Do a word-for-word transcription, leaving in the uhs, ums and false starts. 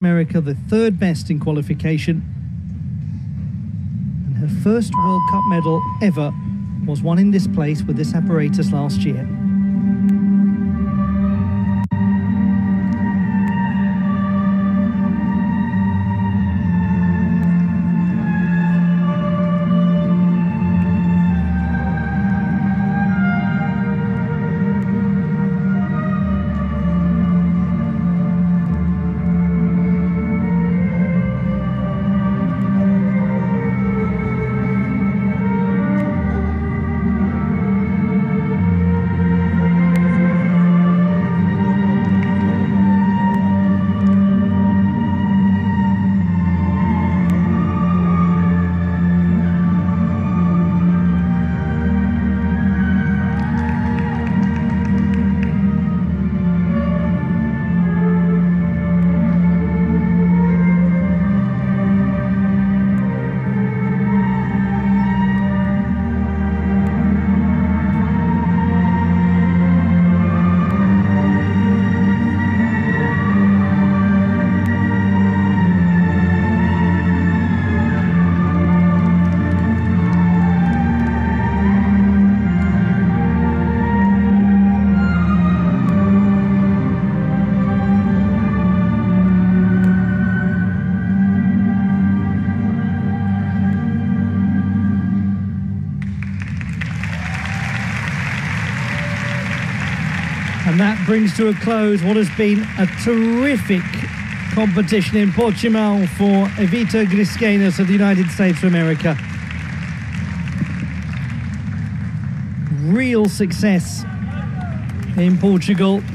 America, the third best in qualification. And her first World Cup medal ever was won in this place with this apparatus last year. And that brings to a close what has been a terrific competition in Portimão for Evita Griskenas of the United States of America. Real success in Portugal.